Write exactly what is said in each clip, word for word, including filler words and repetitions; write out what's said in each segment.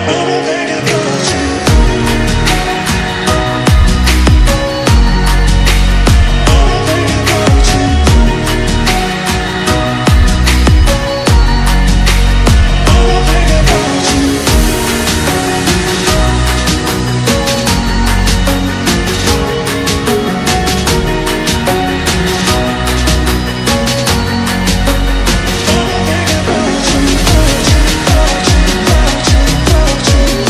About you.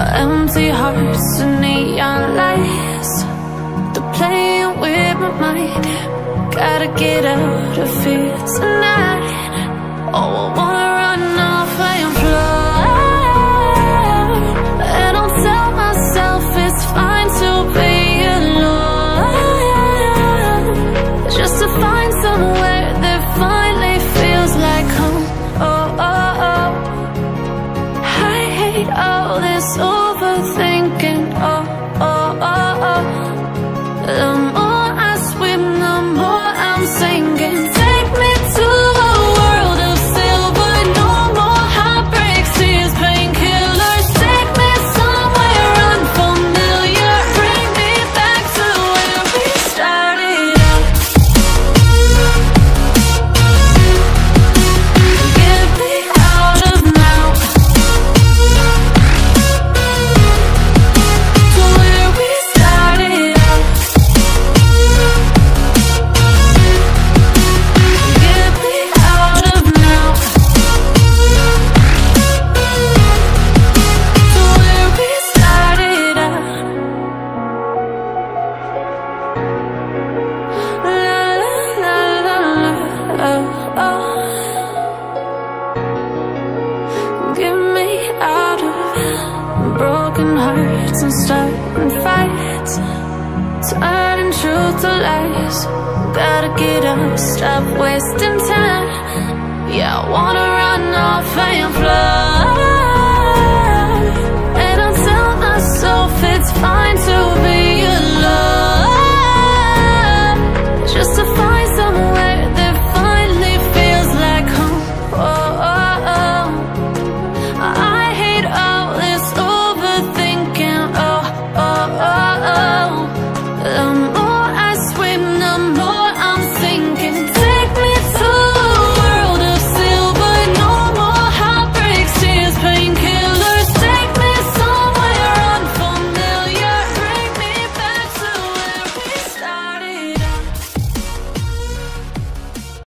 empty hearts and neon lights, they're playing with my mind. Gotta get out of here tonight. Oh, I wanna run off and fly, and I'll tell myself it's fine to be alone, just to find somewhere that finally feels like home. Oh, oh, oh. I hate all this overthinking. Oh, oh, oh, oh. The more I swim, the more I'm sinking. Take me to a world of silver, no more heartbreaks, tears, painkillers. Take me somewhere unfamiliar, bring me back to where we started out. Get me out of now, to where we started out. Get me out of now, to where we started out. La la la la, oh, oh. Get me out of broken hearts and starting fights, turning truth to lies. Gotta get up, stop wasting time. Yeah, I wanna run off and fly.